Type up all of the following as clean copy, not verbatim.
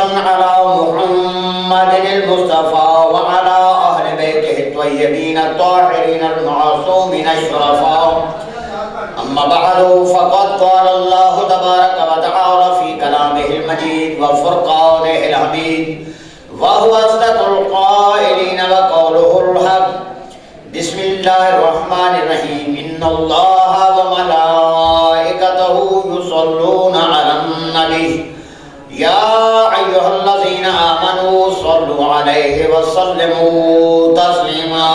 على محمد المصطفى وعلى أهل بيته الطيبين الطاهرين المعصومين الشرفاء. أما بعد فقد قال الله تبارك وتعالى في كلامه المجيد وفرقانه الحميد وهو أصدق القائلين وقوله الحق. بسم الله الرحمن الرحيم. إن الله وملائكته يصلون على النبي يا أيها الذين آمنوا صلوا عليه وسلموا تسليما.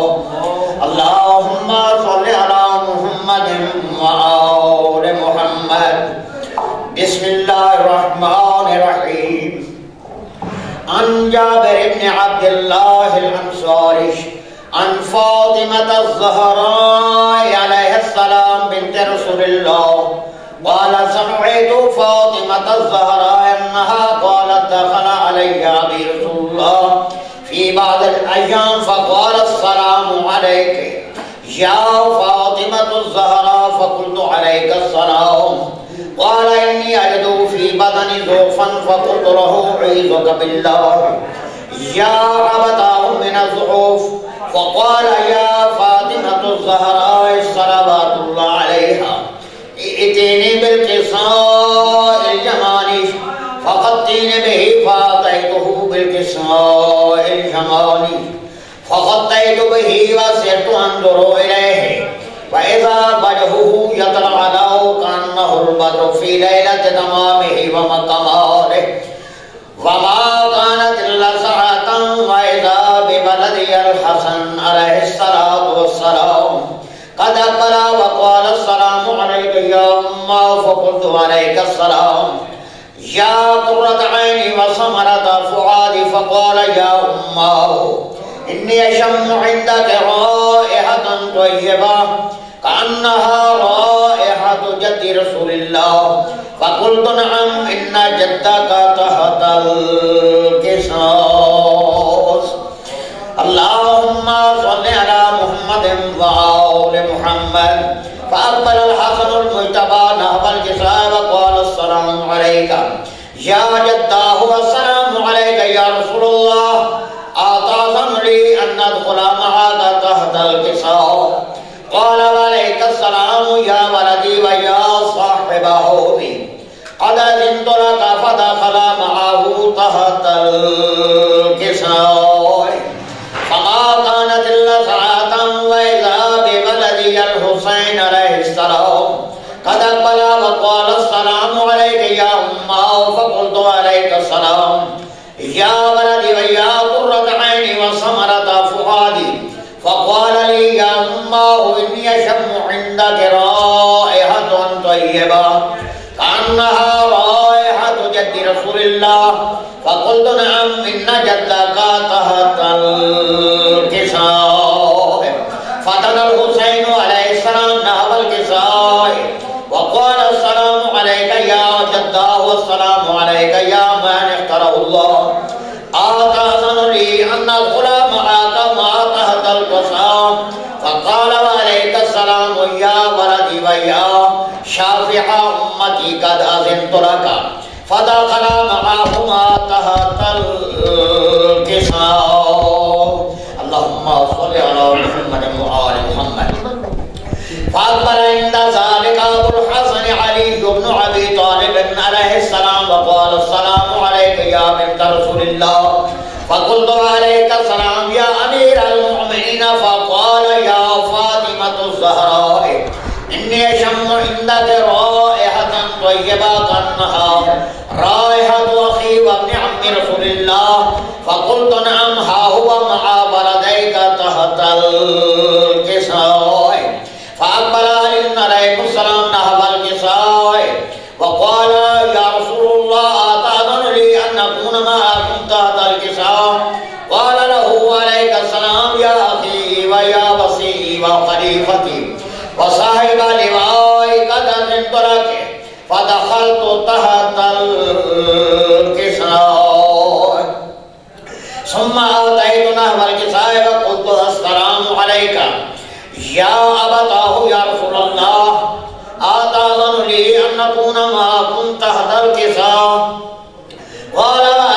اللهم صل على محمد وآل محمد. بسم الله الرحمن الرحيم. عن جابر بن عبد الله الأنصاري عن فاطمة الزهراء عليه السلام بنت رسول الله قال سمعت فاطمة الزهراء أنها قالت دخل علي أبي رسول الله في بعض الأيام فقال السلام عليك يا فاطمة الزهراء فقلت عليك السلام. قال إني أجد في بدني ضعفا فقلت له أعيذك بالله يا أبتاه من الضعف. فقال يا فاطمة الزهراء صلوات الله عليها ائتيني بالكساء الجمالي فغطيني به فأتيته بالكساء الجمالي فغطيت به وسرت أنظر إليه وإذا وجهه يطلع له كأنه البدر في ليلة تمامه وكماله وما كانت إلا ساعة وإذا بولدي الحسن عليه الصلاة والسلام قد أقبل وقال السلام عليك يا أمه فقلت عليك السلام يا قرة عيني وثمرة فؤادي. فقال يا أمه إني أشم عندك رائحة طيبة كأنها رائحة جد رسول الله. فقلت نعم إن جدك تحت القصاص. اللهم صل على محمد وآل محمد. فأقبل الحسن المجتبى نحو القصاء وقال السلام عليك يا جداه والسلام عليك يا رسول الله أتأذن لي أن أدخل معك تحت القصاء؟ قال وعليك السلام يا ولدي ويا صاحب حوضي. قد أذنت لك فدخل معه تحت القصاء فما كانت إلا ساعة وإذا بولدي الحسين عليه السلام قد أقبل وقال السلام عليك يا أمه فقلت عليك السلام يا ولدي ويا قرة عيني وثمرة فؤادي. فقال لي يا أمه إني أشم عندك رائحة طيبة كأنها رائحة جد رسول الله. فقلت نعم إن جدك تحت القصاء. فتنا الحسين عليه السلام نحو القصاء وقال السلام عليك يا جداه والسلام عليك يا من اختاره الله. أتأذن لي أن أدخل معك ما تحت القصاء؟ فقال وعليك السلام يا ولدي ويا شافع أمتي قد أذنت لك. فدخل معهما تحت القصاء. اللهم صل على محمد وآل محمد. فأقبل عند ذلك أبو الحسن علي بن أبي طالب عليه السلام وقال السلام عليك يا بنت رسول الله. فقلت عليك السلام يا أمير المؤمنين. فقال يا فاطمة الزهراء إني أشم عندك رائحة طيبة كأنها رائحة أخي وابن عم رسول الله. فقلت نعم ها هو مع ولديك تحت القصاء. فأقبل علي عليه السلام نحو القصاء وقال يا رسول الله أتأذن لي أن أكون معكم تحت القصاء؟ قال له عليك السلام يا أخي ويا وصي وخليفتي وصاحب لواء قد أذنت لك. فدخلت تحت القصاء ثم أتيت نحو القصاء وقلت السلام عليك يا أبتاه يا رسول الله أتأذن لي أن نكون معكم تحت القصاء؟ قال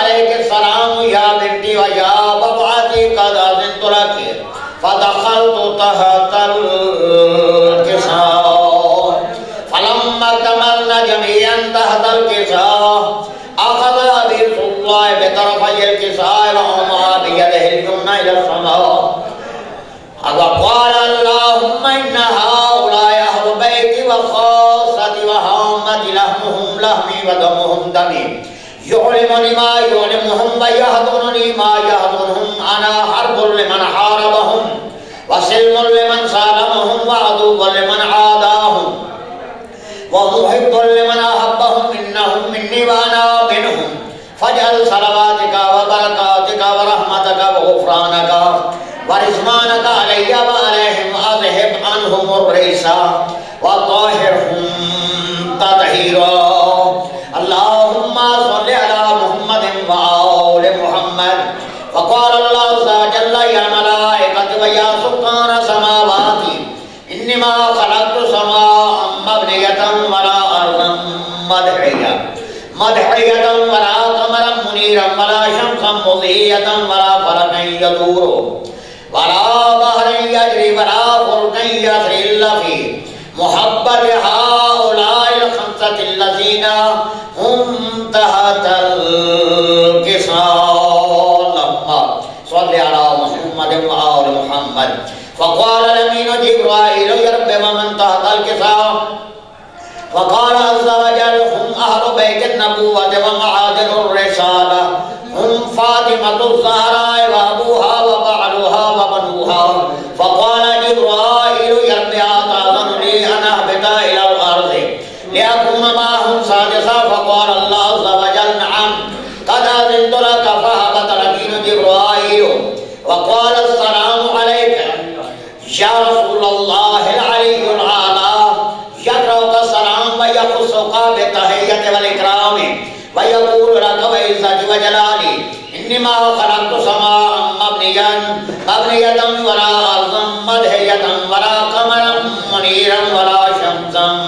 جميعا تحت الكساء أخذ برسول الله بطرفي الكساء وأومأ بيده اليمنى إلى السماء وقال اللهم إن هؤلاء أهل بيتي وخاصتي وهامتي لحمهم لحمي ودمهم دمي يعلمني ما يعلمهم ويهدونني ما يهدونهم أنا حرب لمن حاربهم وسلم لمن سالمهم وعدو لمن عاداهم ومحب لمن أحبهم إنهم مني وأنا منهم فاجعل صلواتك وبركاتك ورحمتك وغفرانك ورضوانك علي وعليهم أذهب عنهم الرجس وطهرهم تطهيرا اللهم صل على محمد وآل محمد وقال الله عز وجل يا ملائكة ويا سكان السماوات إنما خلقت سماء مبنية ولا أرضا مدحية ولا قمرا منيرا ولا شمسا مضيئة ولا فلكا يدور ولا بحرا يجري ولا فلكا يسري إلا في محبة هؤلاء الخمسة الذين هم تحت الكساء اللهم صل على محمد وآل محمد فقال الأمين جبرائيل يا رب ومن تحت الكساء وقال عز وجل هم أهل بيت النبوة ومعادن الرسالة هم فاطمة الزهراء وأبوها وبعلها وبنوها فقال جبرائيل يا رب أتأذن لي أن أهبط إلى الأرض لأكون معهم سادسا فقال الله عز وجل نعم قد أذنت لك فهبط الأمين جبرائيل وقال السلام عليك يا رسول الله العلي الأعلى يقرأك السلام ويخصك بالتحية والإكرام ويقول لك وعزتي وجلالي إنما خلقت سماء مبنية ولا أرضا مدحية ولا قمرا منيرا ولا شمسا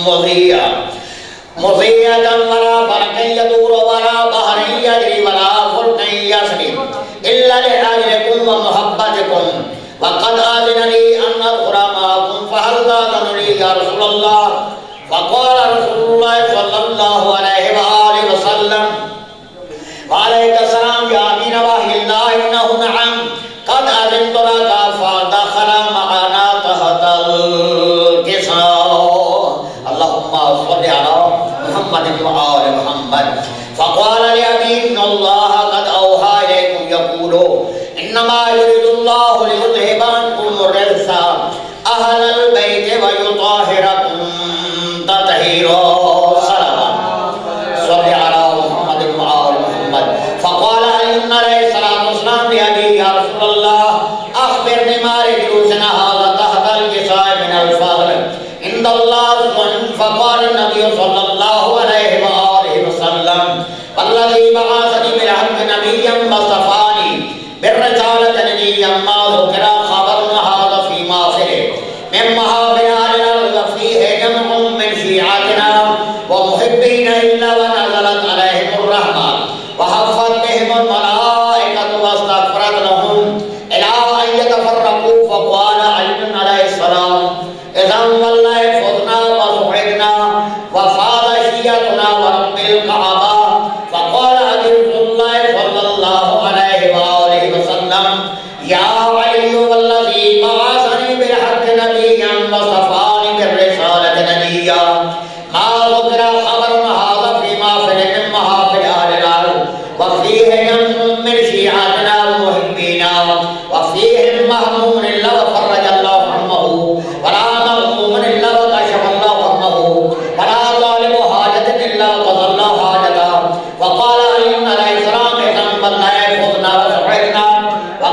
مضيئة ولا فلكا يدور ولا بحرا يجري ولا فلكا يسري إلا لأجلكم ومحبتكم وقد آذن لي أن أدخل معكم فهل تأذن لي يا رسول الله فقال رسول الله صلى الله عليه وآله وسلم وعليك السلام يا أمين وحي الله إنه نعم قد أذنت لك فدخل معنا تحت الكساء اللهم صل على محمد وآل محمد فقال لأبي إن الله قد أوحى إليكم يقول إنما يريد الله ليذهب عنكم الرجس أهل البيت ويطهركم تطهيرا صل على محمد وآل محمد فقال علي عليه الصلاة والسلام لأبي يا رسول الله أخبرني ما لجلوسنا هذا تحت الكساء من الفضل عند الله فقال النبي صلى الله عليه وآله وسلم والذي بعثني بالحق نبيا واصطفاني بالرسالة نبيا ما ذكر خبر هذا في ماخره من محافل أهل الأرض فيه جمع من شيعتنا ومحبين إلا ونزلت عليهم الرحمة وحفت بهم الملائكة واستغفرت لهم إلى أن يتفرقوا فقال علي عليه السلام إذا والله فزنا وسعدنا وفاض شيعتنا ورب الكعبة فقال رسول الله صلى الله عليه وآله وسلم يا علي والذي بعثني بالحق نبيا واصطفاني بالرسالة نبيا ما ذكر خبر هذا في محافل من محافل أهل الأرض وفيه جمع من شيعتنا ومحبينا وفيه المهموم إلا وفرج الله همه ولا مغموم إلا وكشف الله همه ولا طالب حاجة إلا قضى الله حاجته وقال علي عليه السلام إذا والله فزنا وسعدنا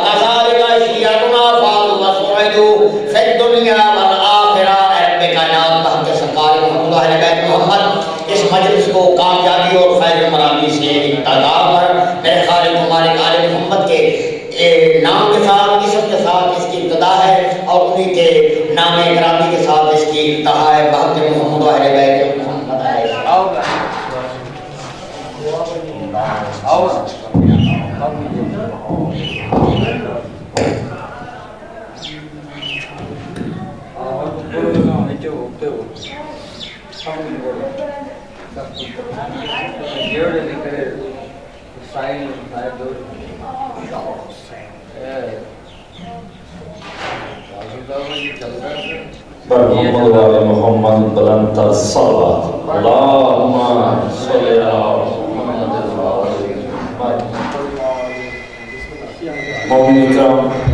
وكذلك شيعتنا فاضوا وسعدوا في الدنيا والآخرة ربك يا الله کے سرکار محمد اہل بیت محمد اس مجلس کو کامیابی اور خیر مرانی سے ابتدا پر میرے خالق مالک آل محمد کے نام کے ساتھ اسم کے ساتھ اس کی ابتدا ہے اور انہی کے نام اکرامی کے ساتھ اس کی انتہا ہے بحق محمد اہل بیت محمد آئے محمد وعلى محمد بلند الصلاة اللهم صل على محمد وعلى محمد. مومن کرام